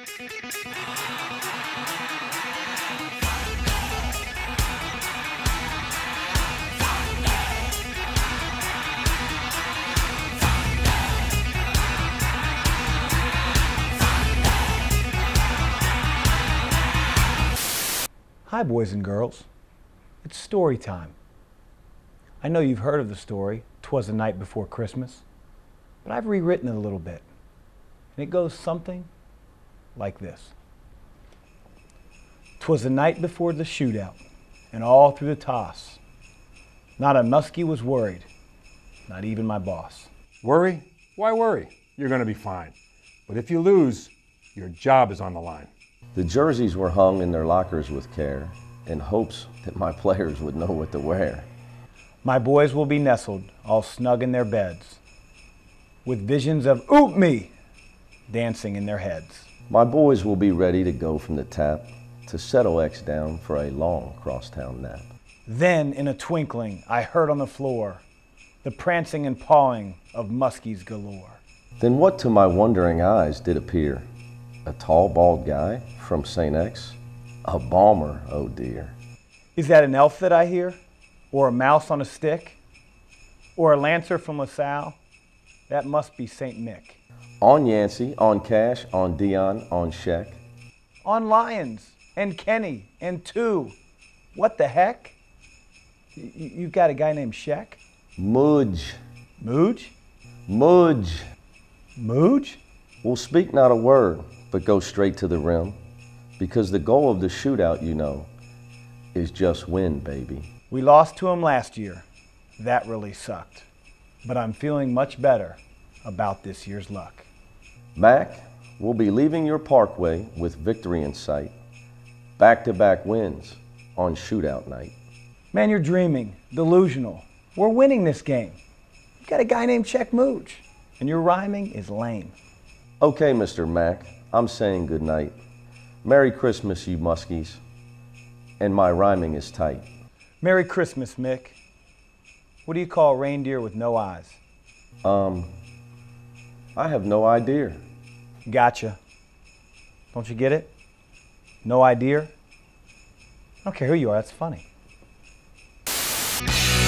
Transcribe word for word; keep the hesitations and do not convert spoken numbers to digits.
Hi, boys and girls. It's story time. I know you've heard of the story, "Twas the Night Before Christmas," but I've rewritten it a little bit. And it goes something like this. 'Twas the night before the shootout, and all through the toss, not a muskie was worried, not even my boss. Worry? Why worry? You're going to be fine. But if you lose, your job is on the line. The jerseys were hung in their lockers with care, in hopes that my players would know what to wear. My boys will be nestled, all snug in their beds, with visions of "Oop me!" dancing in their heads. My boys will be ready to go from the tap to settle X down for a long crosstown nap. Then, in a twinkling, I heard on the floor the prancing and pawing of muskies galore. Then what to my wondering eyes did appear? A tall, bald guy from Saint X? A bomber, oh dear. Is that an elf that I hear? Or a mouse on a stick? Or a lancer from LaSalle? That must be Saint Nick. On Yancey, on Cash, on Dion, on Sheck. On Lions, and Kenny, and two. What the heck? Y you got a guy named Sheck? Mudge. Mooj? Mudge. Mooj? We'll speak not a word, but go straight to the rim, because the goal of the shootout, you know, is just win, baby. We lost to him last year. That really sucked. But I'm feeling much better about this year's luck. Mac, we'll be leaving your parkway with victory in sight. Back-to-back wins on shootout night. Man, you're dreaming, delusional. We're winning this game. You got a guy named Check Mooch, and your rhyming is lame. Okay, Mister Mac, I'm saying good night. Merry Christmas, you muskies. And my rhyming is tight. Merry Christmas, Mick. What do you call a reindeer with no eyes? Um, I have no idea. Gotcha. Don't you get it? No idea? I don't care who you are, that's funny.